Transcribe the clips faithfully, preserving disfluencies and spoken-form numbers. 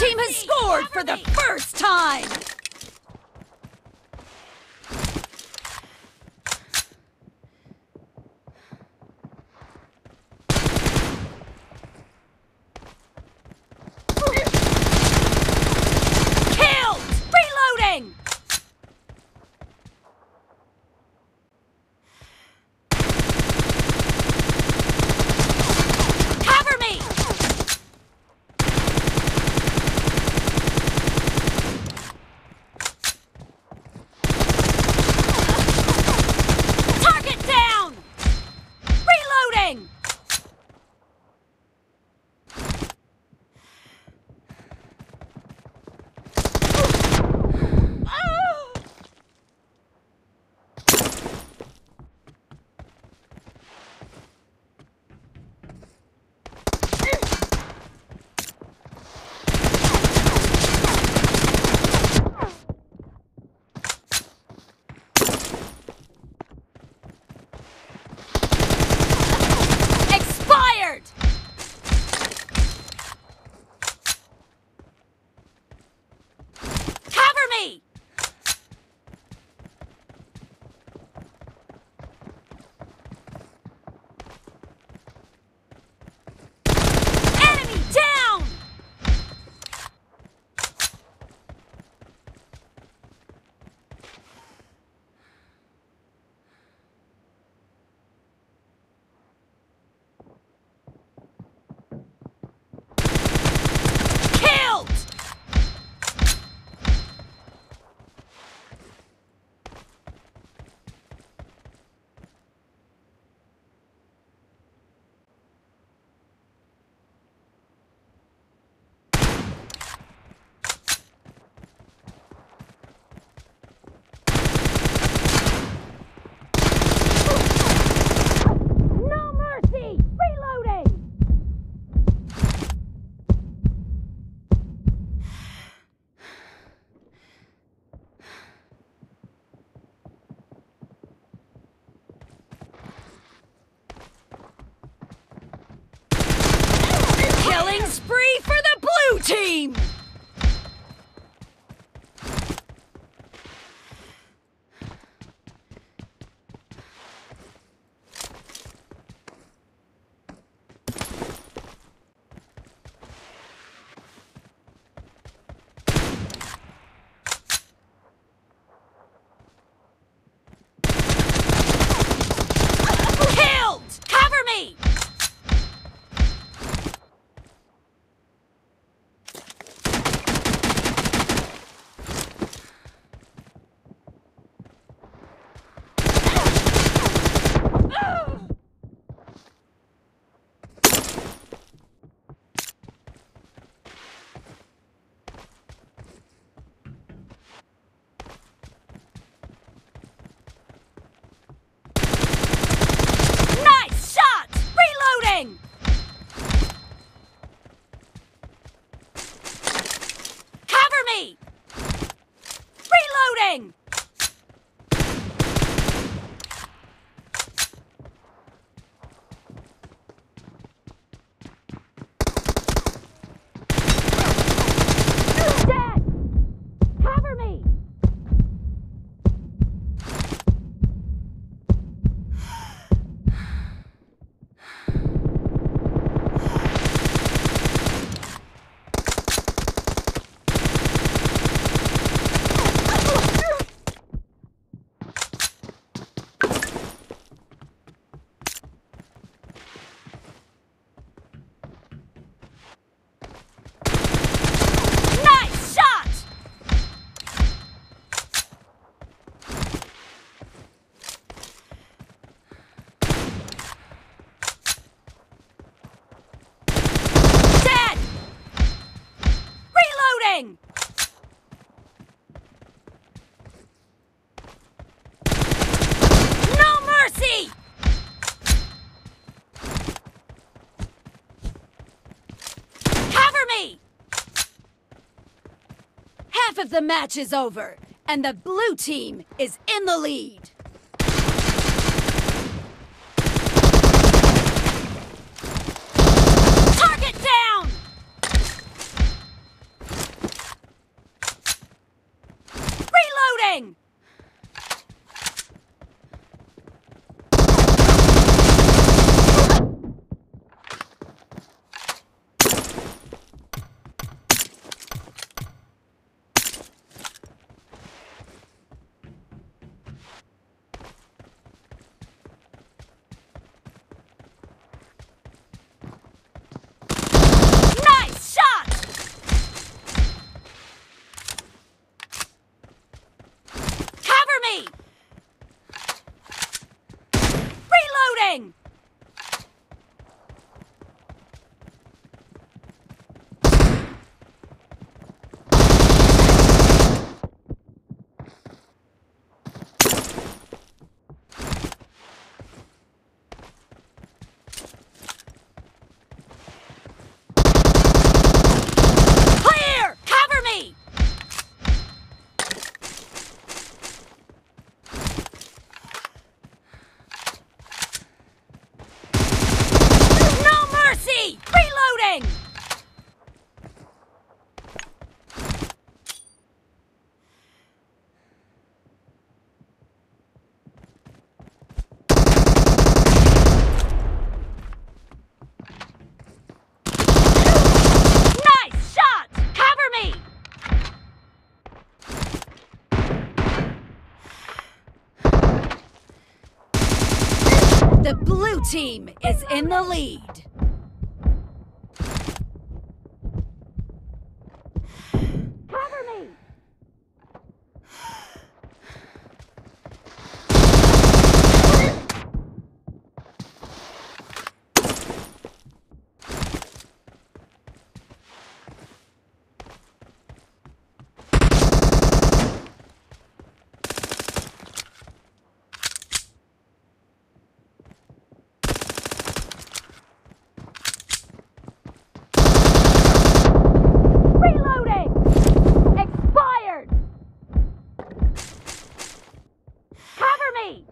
team has scored for the first time! Killed! Reloading! Cover me! Target down! Reloading! Expired! Cover me! Enemy down! Killed! No mercy! Reloading! Killing spree for the blue team! Killed! Cover me! Nice shot! Reloading! Cover me! Reloading! Dead! Cover me! Nice shot! Dead! Reloading! No mercy! Cover me! Half of the match is over, and the blue team is in the lead. Target down! Reloading! Clear! Cover me! No mercy! Reloading! Nice shot! Cover me! The blue team is in the lead. Cover me! Reloading! Expired! Cover me!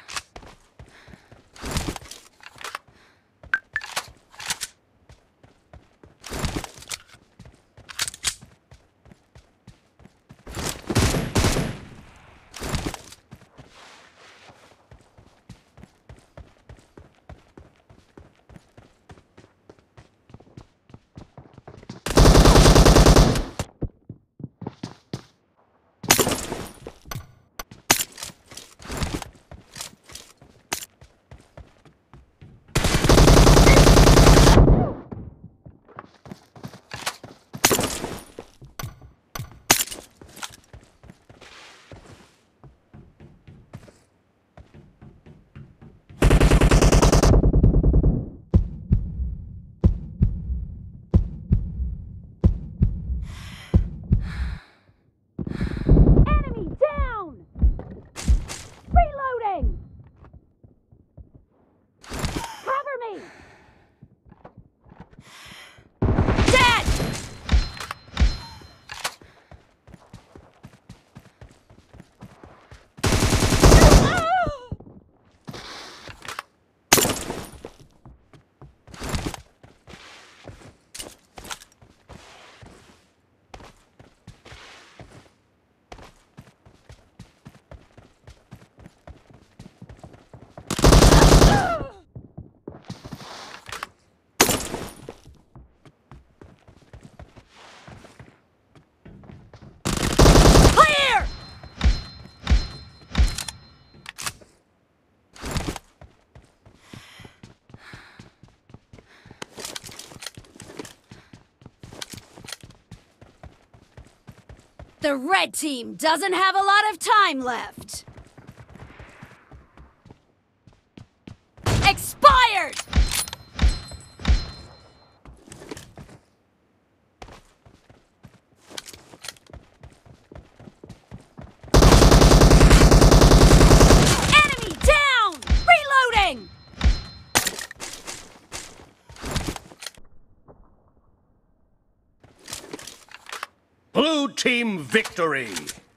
Enemy down! Reloading! Cover me! Dead! Clear! The red team doesn't have a lot of time left. Expired! Enemy down! Reloading! Blue team victory!